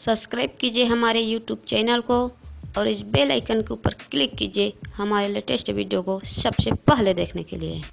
Subscribe कीजिए हमारे YouTube channel को और इस बेल आइकन के ऊपर क्लिक कीजिए हमारे लेटेस्ट वीडियो को सबसे पहले देखने के लिए।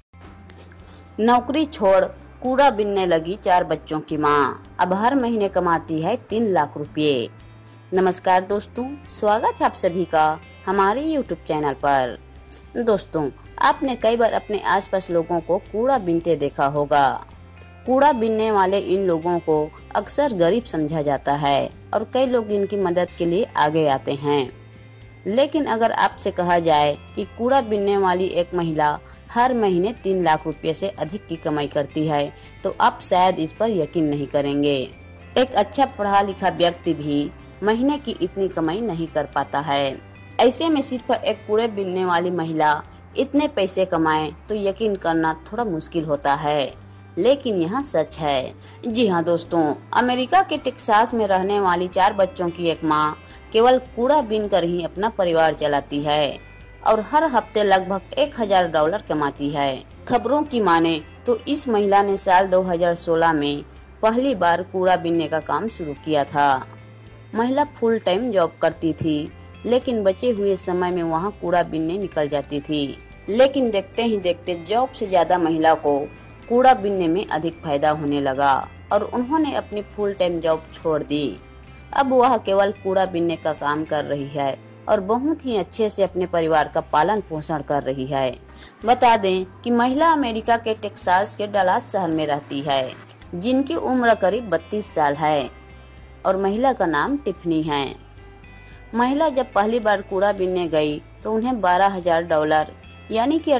नौकरी छोड़ कूड़ा बीनने लगी 4 बच्चों की मां, अब हर महीने कमाती है 3 लाख रुपए। नमस्कार दोस्तों, स्वागत है आप सभी का हमारे YouTube चैनल पर। दोस्तों, आपने कई बार अपने आसपास लोगों को कूड़ा बीनते देखा होगा। कूड़ा बीनने वाले इन लोगों को अक्सर गरीब समझा जाता है और कई लोग इनकी मदद के लिए आगे आते हैं। लेकिन अगर आपसे कहा जाए कि कूड़ा बीनने वाली एक महिला हर महीने 3 लाख रुपए से अधिक की कमाई करती है, तो आप शायद इस पर यकीन नहीं करेंगे। एक अच्छा पढ़ा लिखा व्यक्ति भी महीने की इतनी कमाई नहीं कर पाता है। ऐसे में सिर्फ एक कूड़े बीनने वाली महिला इतने पैसे कमाए तो यकीन करना थोड़ा मुश्किल होता है, लेकिन यह सच है। जी हाँ दोस्तों, अमेरिका के टेक्सास में रहने वाली 4 बच्चों की एक माँ केवल कूड़ा बीन कर ही अपना परिवार चलाती है और हर हफ्ते लगभग $1000 कमाती है। खबरों की माने तो इस महिला ने साल 2016 में पहली बार कूड़ा बीनने का काम शुरू किया था। महिला फुल टाइम जॉब करती थी, लेकिन बचे हुए समय में वहाँ कूड़ा बीनने निकल जाती थी। लेकिन देखते ही देखते जॉब से ज्यादा महिला को कूड़ा बीनने में अधिक फायदा होने लगा और उन्होंने अपनी फुल टाइम जॉब छोड़ दी। अब वह केवल कूड़ा बीनने का काम कर रही है और बहुत ही अच्छे से अपने परिवार का पालन पोषण कर रही है। बता दें कि महिला अमेरिका के टेक्सास के डलास शहर में रहती है, जिनकी उम्र करीब 32 साल है और महिला का नाम टिफनी है। महिला जब पहली बार कूड़ा बीनने गई तो उन्हें $12,000 यानी कि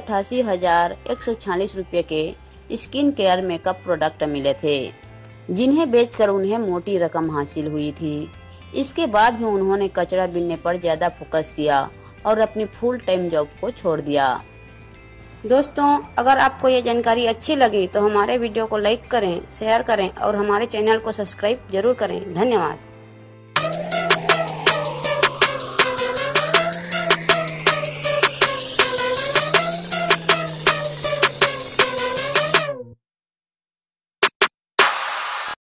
88,146 रुपये के स्किन केयर मेकअप प्रोडक्ट मिले थे, जिन्हें बेचकर उन्हें मोटी रकम हासिल हुई थी। इसके बाद ही उन्होंने कचरा बीनने पर ज्यादा फोकस किया और अपनी फुल टाइम जॉब को छोड़ दिया। दोस्तों, अगर आपको ये जानकारी अच्छी लगी तो हमारे वीडियो को लाइक करें, शेयर करें और हमारे चैनल को सब्सक्राइब जरूर करें। धन्यवाद।